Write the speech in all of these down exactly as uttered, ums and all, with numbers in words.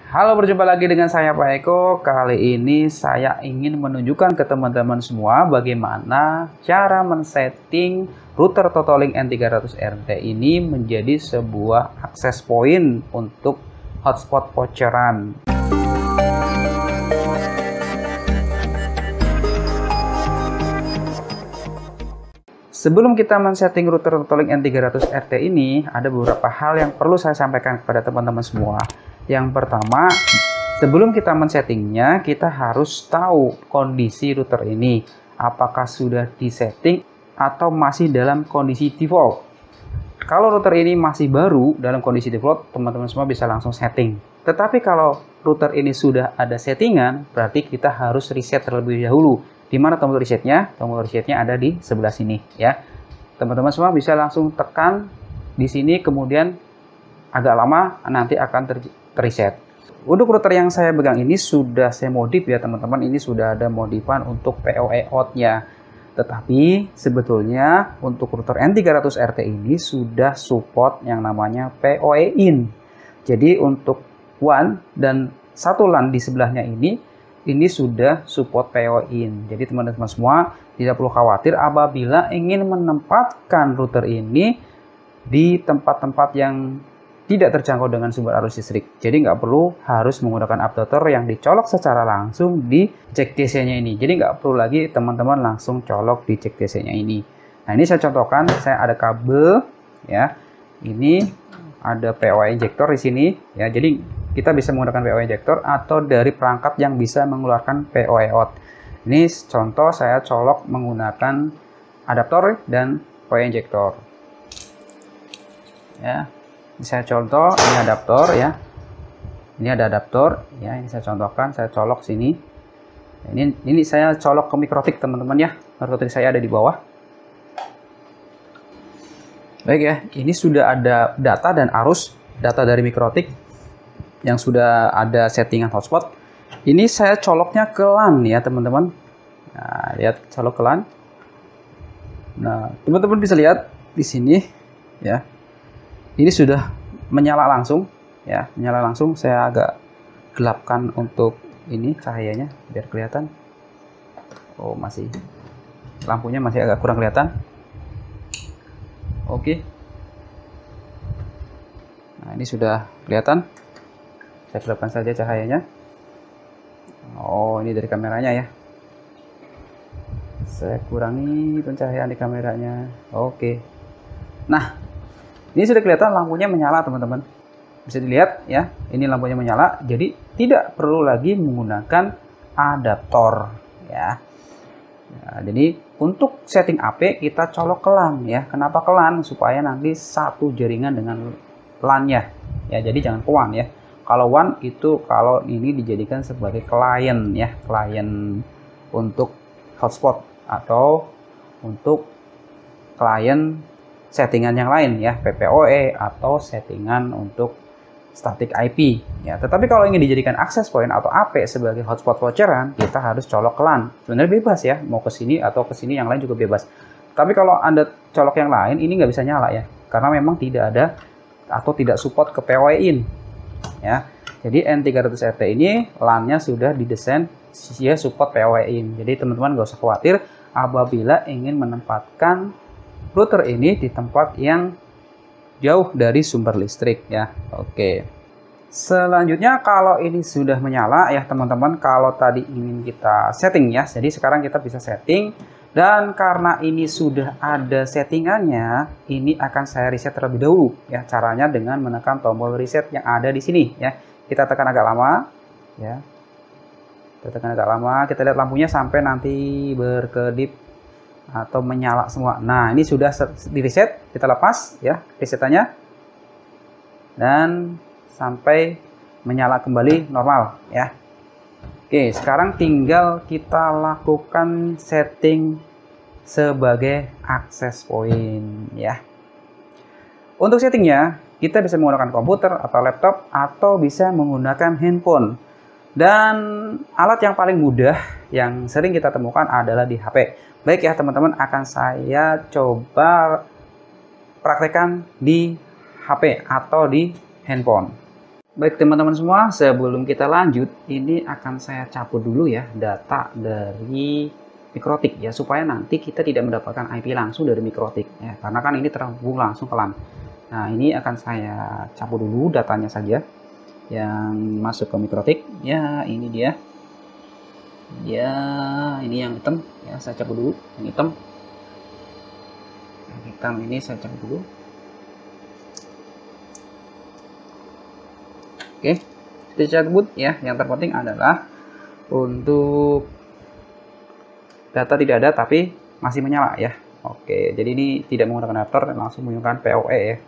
Halo, berjumpa lagi dengan saya Pak Eko. Kali ini saya ingin menunjukkan ke teman-teman semua bagaimana cara men-setting router Totolink N tiga ratus R T ini menjadi sebuah akses point untuk hotspot voucheran. Sebelum kita men-setting router Totolink N tiga ratus R T ini, ada beberapa hal yang perlu saya sampaikan kepada teman-teman semua. Yang pertama, sebelum kita men-settingnya, kita harus tahu kondisi router ini. Apakah sudah disetting atau masih dalam kondisi default. Kalau router ini masih baru dalam kondisi default, teman-teman semua bisa langsung setting. Tetapi kalau router ini sudah ada settingan, berarti kita harus reset terlebih dahulu. Di mana tombol resetnya? Tombol resetnya ada di sebelah sini ya. Teman-teman semua bisa langsung tekan di sini, kemudian agak lama nanti akan ter reset. Untuk router yang saya pegang ini sudah saya modif ya teman-teman. Ini sudah ada modifan untuk P O E out-nya. Tetapi sebetulnya untuk router N tiga ratus R T ini sudah support yang namanya P O E in. Jadi untuk WAN dan satu LAN di sebelahnya ini ini sudah support P O E in. Jadi teman-teman semua tidak perlu khawatir apabila ingin menempatkan router ini di tempat-tempat yang tidak terjangkau dengan sumber arus listrik. Jadi nggak perlu harus menggunakan adapter yang dicolok secara langsung di jack D C-nya ini. Jadi nggak perlu lagi teman-teman langsung colok di jack D C-nya ini. Nah ini saya contohkan, saya ada kabel ya. Ini ada P O E injector di sini ya. Jadi kita bisa menggunakan P O E injector atau dari perangkat yang bisa mengeluarkan P O E out. Ini contoh saya colok menggunakan adaptor dan P O E injector. Ya. Ini saya contoh, ini adaptor ya. Ini ada adaptor ya, ini saya contohkan, saya colok sini. Ini ini saya colok ke mikrotik teman-teman ya. Mikrotik saya ada di bawah. Baik ya, ini sudah ada data dan arus data dari mikrotik yang sudah ada settingan hotspot. Ini saya coloknya ke LAN ya teman-teman. Nah, lihat colok ke LAN. Nah, teman-teman bisa lihat di sini ya. Ini sudah menyala langsung ya, menyala langsung. Saya agak gelapkan untuk ini cahayanya biar kelihatan. Oh, masih lampunya masih agak kurang kelihatan. Oke. Nah, ini sudah kelihatan. Saya gelapkan saja cahayanya. Oh, ini dari kameranya ya. Saya kurangi pencahayaan di kameranya. Oke. Nah, ini sudah kelihatan lampunya menyala teman-teman. Bisa dilihat ya, ini lampunya menyala. Jadi tidak perlu lagi menggunakan adaptor ya. Nah, jadi untuk setting A P kita colok ke LAN ya. Kenapa ke LAN? Supaya nanti satu jaringan dengan LAN-nya. Ya, jadi jangan ke WAN ya. Kalau WAN itu kalau ini dijadikan sebagai klien ya, klien untuk hotspot atau untuk klien settingan yang lain ya, P P O E atau settingan untuk static I P ya. Tetapi kalau ingin dijadikan access point atau A P sebagai hotspot voucheran, kita harus colok ke LAN. Sebenarnya bebas ya, mau ke sini atau ke sini yang lain juga bebas. Tapi kalau Anda colok yang lain, ini nggak bisa nyala ya, karena memang tidak ada atau tidak support ke P O E in ya. Jadi N tiga ratus R T ini LAN-nya sudah didesain ya support P O E in. Jadi teman-teman nggak usah khawatir apabila ingin menempatkan router ini di tempat yang jauh dari sumber listrik ya. Oke. Selanjutnya kalau ini sudah menyala ya teman-teman, kalau tadi ingin kita setting ya. Jadi sekarang kita bisa setting dan karena ini sudah ada settingannya, ini akan saya reset terlebih dahulu ya. Caranya dengan menekan tombol reset yang ada di sini ya. Kita tekan agak lama ya. Kita tekan agak lama, kita lihat lampunya sampai nanti berkedip atau menyala semua. Nah, ini sudah di reset, kita lepas ya resetannya dan sampai menyala kembali normal ya. Oke, sekarang tinggal kita lakukan setting sebagai access point ya. Untuk settingnya kita bisa menggunakan komputer atau laptop atau bisa menggunakan handphone. Dan alat yang paling mudah yang sering kita temukan adalah di H P. Baik ya teman-teman, akan saya coba praktekkan di H P atau di handphone. Baik teman-teman semua, sebelum kita lanjut, ini akan saya cabut dulu ya data dari Mikrotik ya, supaya nanti kita tidak mendapatkan I P langsung dari Mikrotik ya, karena kan ini terhubung langsung ke LAN. Nah, ini akan saya cabut dulu datanya saja yang masuk ke Mikrotik ya. Ini dia ya, ini yang hitam ya, saya cabut dulu yang hitam. Yang hitam ini saya cabut dulu. Oke, kita cabut ya. Yang terpenting adalah untuk data tidak ada tapi masih menyala ya. Oke, jadi ini tidak menggunakan adapter, langsung menggunakan P O E ya.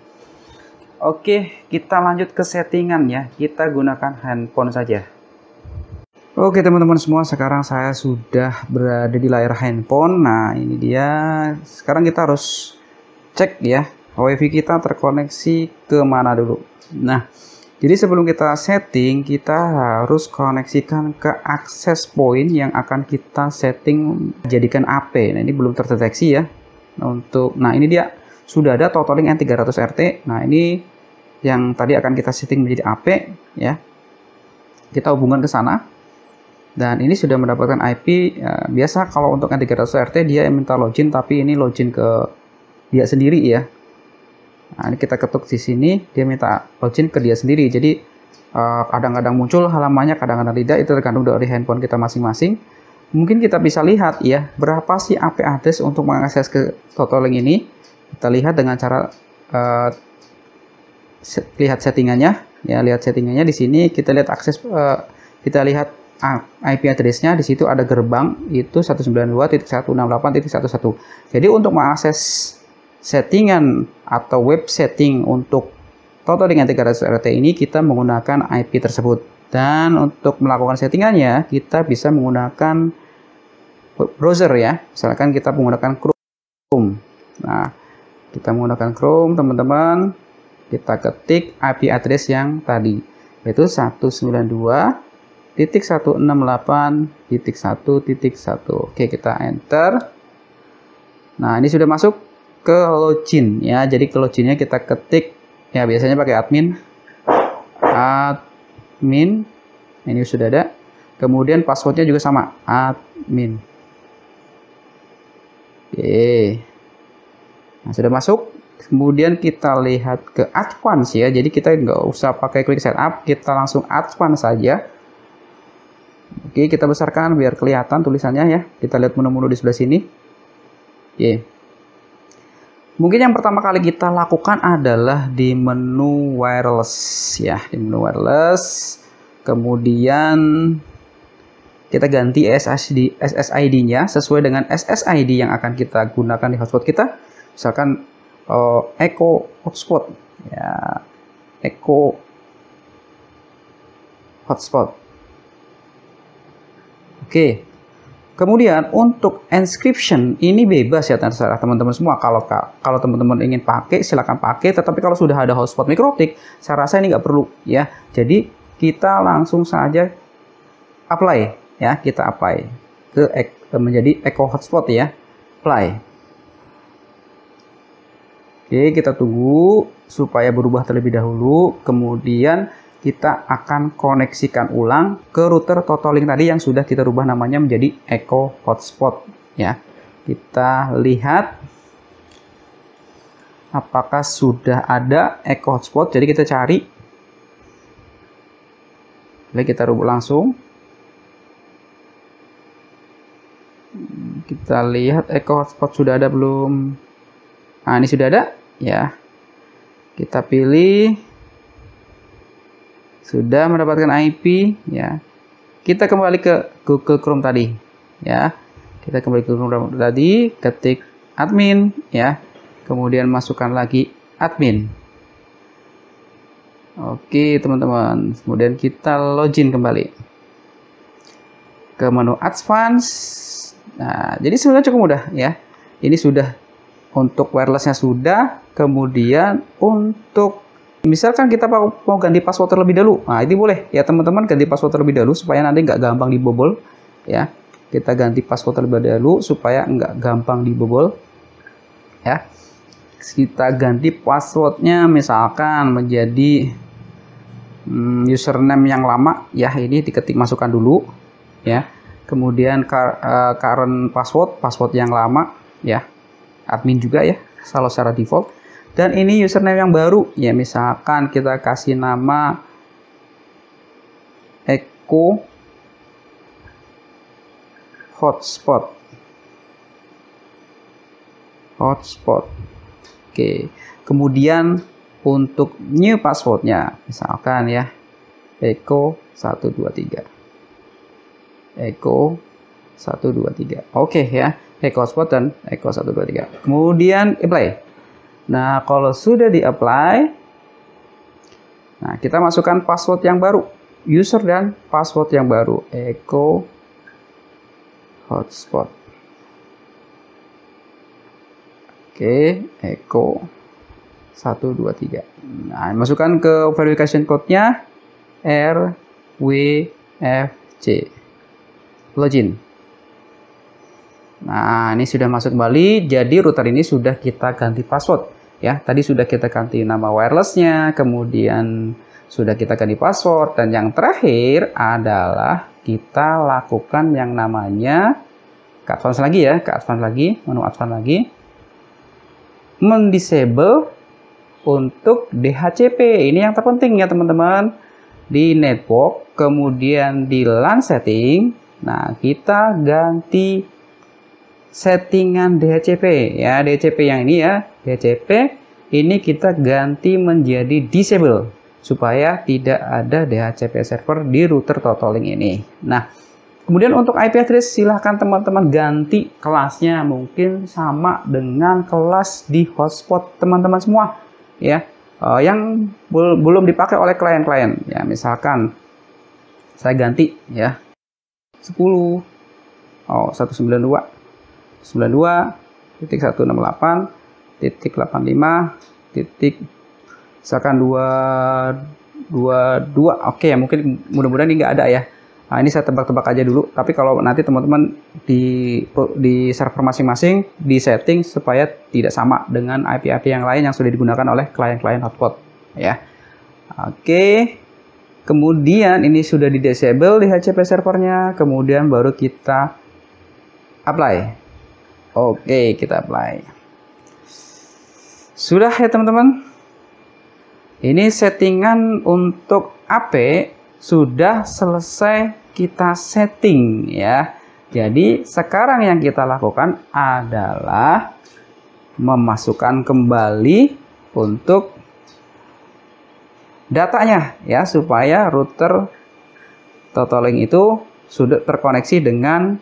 Oke, kita lanjut ke settingan ya. Kita gunakan handphone saja. Oke teman-teman semua, sekarang saya sudah berada di layar handphone. Nah, ini dia. Sekarang kita harus cek ya, WiFi kita terkoneksi ke mana dulu. Nah, jadi sebelum kita setting, kita harus koneksikan ke access point yang akan kita setting jadikan A P. Nah, ini belum terdeteksi ya. Nah, untuk, nah ini dia sudah ada Totalink N tiga ratus R T. Nah, ini yang tadi akan kita setting menjadi A P ya. Kita hubungkan ke sana. Dan ini sudah mendapatkan I P. Ya, biasa kalau untuk N tiga ratus R T dia minta login, tapi ini login ke dia sendiri ya. Nah, ini kita ketuk di sini, dia minta login ke dia sendiri. Jadi kadang-kadang uh, muncul halamannya, kadang-kadang tidak. Itu tergantung dari handphone kita masing-masing. Mungkin kita bisa lihat ya, berapa sih A P address untuk mengakses ke Totalink ini. Kita lihat dengan cara uh, set, lihat settingannya. Ya, lihat settingannya di sini. Kita lihat akses, uh, kita lihat I P address-nya. Di situ ada gerbang itu seratus sembilan puluh dua titik seratus enam puluh delapan titik sebelas. Jadi untuk mengakses settingan atau web setting untuk Totalink N tiga ratus R T ini kita menggunakan I P tersebut. Dan untuk melakukan settingannya kita bisa menggunakan browser ya. Misalkan kita menggunakan Chrome. Nah, kita menggunakan Chrome teman-teman. Kita ketik I P address yang tadi, yaitu seratus sembilan puluh dua titik seratus enam puluh delapan titik satu titik satu. Oke, kita enter. Nah, ini sudah masuk ke login ya. Jadi ke loginnya kita ketik ya, biasanya pakai admin admin ini sudah ada. Kemudian passwordnya juga sama, admin. Oke, nah sudah masuk. Kemudian kita lihat ke advance ya, jadi kita nggak usah pakai klik setup, kita langsung advance saja. Oke, kita besarkan biar kelihatan tulisannya ya. Kita lihat menu-menu di sebelah sini. Oke, mungkin yang pertama kali kita lakukan adalah di menu wireless ya, di menu wireless. Kemudian kita ganti S S I D-nya sesuai dengan S S I D yang akan kita gunakan di hotspot kita. Misalkan uh, Echo Hotspot ya, Echo Hotspot. Oke. Kemudian untuk encryption ini bebas ya, terserah teman-teman semua. Kalau kalau teman-teman ingin pakai silakan pakai, tetapi kalau sudah ada hotspot Mikrotik, saya rasa ini nggak perlu ya. Jadi kita langsung saja apply ya, kita apply ke, ke menjadi Echo Hotspot ya, apply. Oke, kita tunggu supaya berubah terlebih dahulu. Kemudian kita akan koneksikan ulang ke router Totalink tadi yang sudah kita rubah namanya menjadi Echo Hotspot ya. Kita lihat apakah sudah ada Echo Hotspot. Jadi kita cari. Lalu kita rubah langsung. Kita lihat Echo Hotspot sudah ada belum. Nah, ini sudah ada ya. Kita pilih. Sudah mendapatkan I P ya. Kita kembali ke Google Chrome tadi ya. Kita kembali ke Google Chrome tadi, ketik admin ya. Kemudian masukkan lagi admin. Oke, teman-teman. Kemudian kita login kembali ke menu advance. Nah, jadi sebenarnya cukup mudah ya. Ini sudah untuk wirelessnya sudah. Kemudian untuk misalkan kita mau ganti password terlebih dahulu, nah ini boleh ya teman-teman, ganti password terlebih dahulu supaya nanti nggak gampang dibobol ya. Kita ganti password terlebih dahulu supaya nggak gampang dibobol ya. Kita ganti passwordnya misalkan menjadi hmm, username yang lama ya, ini diketik masukkan dulu ya. Kemudian uh, current password, password yang lama ya, admin juga ya, selalu secara default. Dan ini username yang baru ya, misalkan kita kasih nama Eko hotspot hotspot. Oke, kemudian untuk new passwordnya misalkan ya Eko satu dua tiga, Eko satu dua tiga. Oke ya, Eko hotspot dan Eko satu dua tiga. Kemudian apply. Nah, kalau sudah di apply, nah kita masukkan password yang baru, user dan password yang baru, Eko hotspot. Oke, Eko satu dua tiga. Nah, masukkan ke verification code-nya R W F C. Login. Nah, ini sudah masuk kembali. Jadi router ini sudah kita ganti password ya. Tadi sudah kita ganti nama wirelessnya, kemudian sudah kita ganti password, dan yang terakhir adalah kita lakukan yang namanya ke advance lagi ya, ke advance lagi, menu advance lagi, mendisable untuk D H C P. Ini yang terpenting ya teman-teman, di network, kemudian di LAN setting. Nah, kita ganti settingan D H C P ya, D H C P yang ini ya, D H C P ini kita ganti menjadi disable supaya tidak ada D H C P server di router Totalink ini. Nah, kemudian untuk I P address silahkan teman-teman ganti kelasnya, mungkin sama dengan kelas di hotspot teman-teman semua ya, uh, yang bel belum dipakai oleh klien-klien ya. Misalkan saya ganti ya sepuluh, oh seratus sembilan puluh dua sembilan puluh dua titik seratus enam puluh delapan titik delapan puluh lima titik misalkan dua dua dua. Oke ya, mungkin mudah-mudahan ini nggak ada ya. Nah, ini saya tebak-tebak aja dulu, tapi kalau nanti teman-teman di di server masing-masing di setting supaya tidak sama dengan I P I P yang lain yang sudah digunakan oleh klien-klien hotspot ya. Oke, kemudian ini sudah di disable di D H C P servernya, kemudian baru kita apply. Oke, kita apply. Sudah ya teman-teman, ini settingan untuk A P sudah selesai kita setting ya. Jadi sekarang yang kita lakukan adalah memasukkan kembali untuk datanya ya, supaya router Totalink itu sudah terkoneksi dengan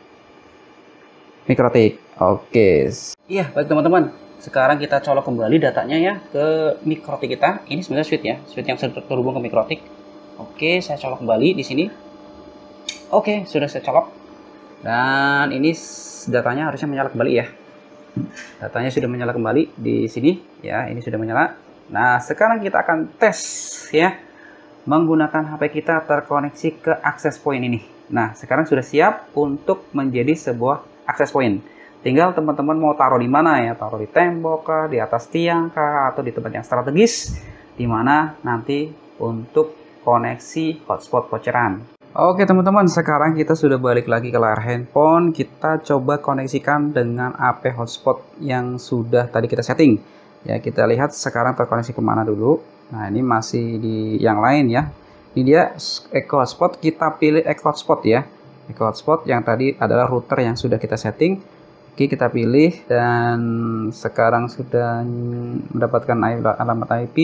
MikroTik. Oke. Iya, baik teman-teman. Sekarang kita colok kembali datanya ya ke MikroTik kita. Ini sebenarnya switch ya, switch yang sudah terhubung ke MikroTik. Oke, saya colok kembali di sini. Oke, sudah saya colok. Dan ini datanya harusnya menyala kembali ya. Datanya sudah menyala kembali di sini ya, ini sudah menyala. Nah, sekarang kita akan tes ya menggunakan H P kita terkoneksi ke access point ini. Nah, sekarang sudah siap untuk menjadi sebuah access point. Tinggal teman-teman mau taruh di mana ya, taruh di tembok kah, di atas tiang kah, atau di tempat yang strategis, di mana nanti untuk koneksi hotspot voucheran. Oke teman-teman, sekarang kita sudah balik lagi ke layar handphone. Kita coba koneksikan dengan A P hotspot yang sudah tadi kita setting. Ya, kita lihat sekarang terkoneksi kemana dulu. Nah, ini masih di yang lain ya. Ini dia Eko hotspot, kita pilih Eko hotspot ya. Eko hotspot yang tadi adalah router yang sudah kita setting. Oke, kita pilih dan sekarang sudah mendapatkan alamat I P.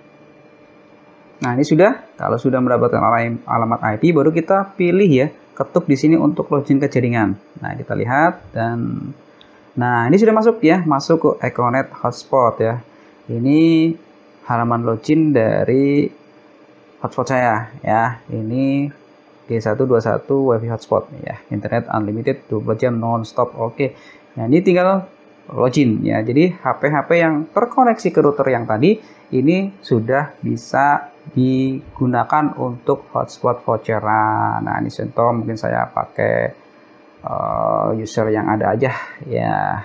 Nah, ini sudah. Kalau sudah mendapatkan alamat I P, baru kita pilih ya, ketuk di sini untuk login ke jaringan. Nah, kita lihat dan nah, ini sudah masuk ya, masuk ke Ekonet hotspot ya. Ini halaman login dari hotspot saya ya. Ini G satu dua satu Wi-Fi hotspot ya, internet unlimited dua puluh jam non-stop. Oke. Nah, ini tinggal login ya. Jadi H P-H P yang terkoneksi ke router yang tadi ini sudah bisa digunakan untuk hotspot voucheran. Nah, ini contoh mungkin saya pakai uh, user yang ada aja ya,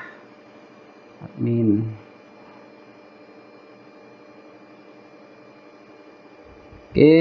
admin. Oke,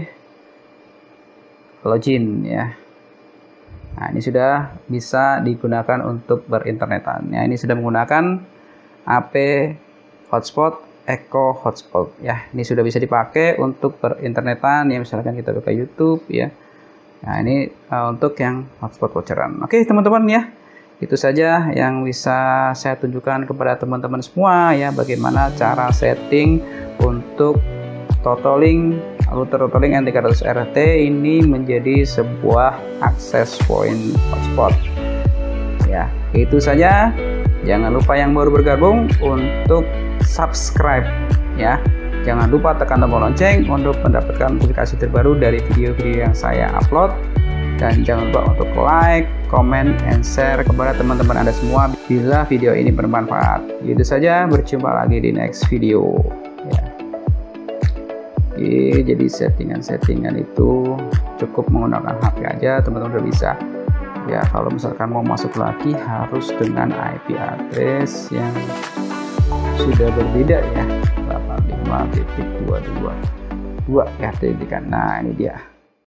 login ya. Nah, ini sudah bisa digunakan untuk berinternetan. Ya, ini sudah menggunakan A P hotspot Echo Hotspot ya. Ini sudah bisa dipakai untuk berinternetan ya, misalkan kita buka YouTube ya. Nah, ini uh, untuk yang hotspot voucheran. Oke, teman-teman ya. Itu saja yang bisa saya tunjukkan kepada teman-teman semua ya, bagaimana cara setting untuk totaling router totaling N tiga ratus R T ini menjadi sebuah access point hotspot. Ya, itu saja. Jangan lupa yang baru bergabung untuk subscribe ya. Jangan lupa tekan tombol lonceng untuk mendapatkan notifikasi terbaru dari video-video yang saya upload. Dan jangan lupa untuk like, comment, and share kepada teman-teman Anda semua bila video ini bermanfaat. Itu saja, berjumpa lagi di next video. Ya. Oke, jadi settingan-settingan itu cukup menggunakan H P aja, teman-teman udah bisa. Ya, kalau misalkan mau masuk lagi harus dengan I P address yang sudah berbeda ya, delapan puluh lima titik dua dua dua ya, titik. Nah, ini dia.